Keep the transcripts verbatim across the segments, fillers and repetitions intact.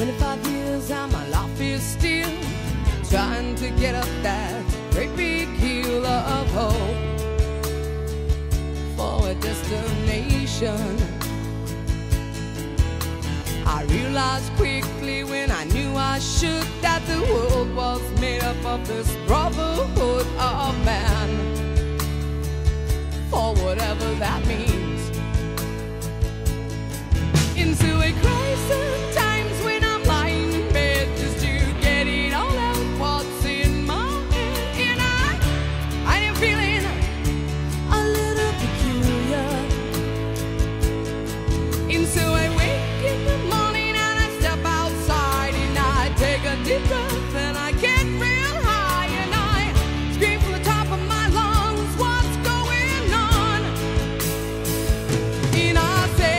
Twenty-five years and my life is still trying to get up that great big hill of hope for a destination. I realized quickly when I knew I should that the world was made up of this brotherhood of man, for whatever that means. Into a crisis times when I'm lying in bed just to get it all out what's in my head, and I, I am feeling a little peculiar. And so I wake in the morning and I step outside and I take a deep breath and I get real high and I scream from the top of my lungs, what's going on? And I say,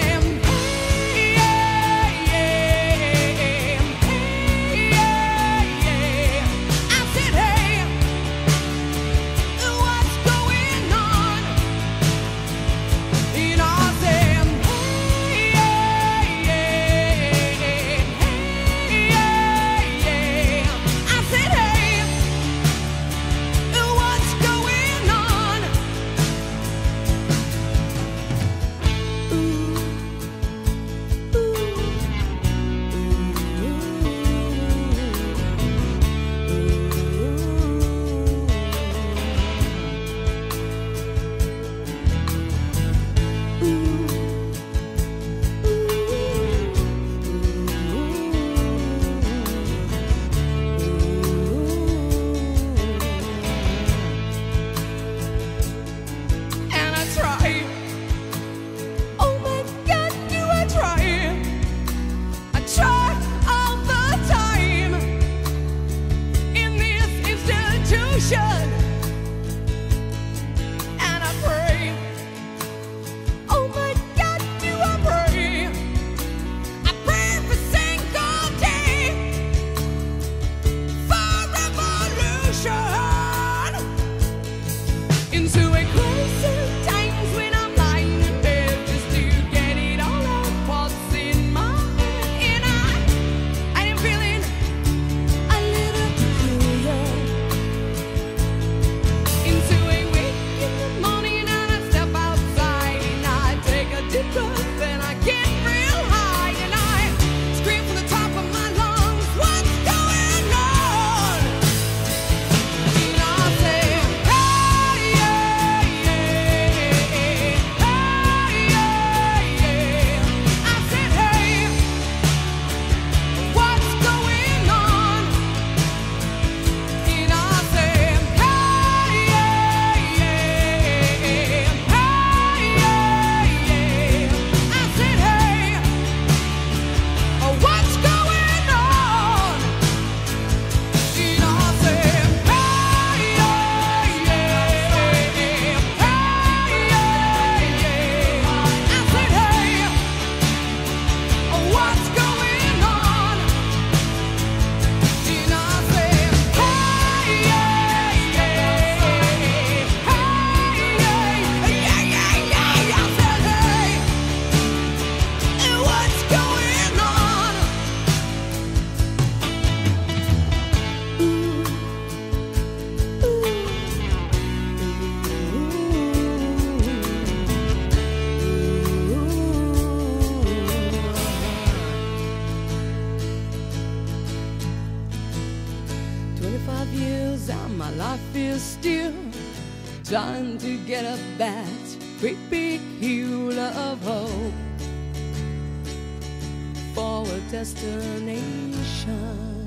twenty-five years and my life is still trying to get up that great big hill of hope for a destination.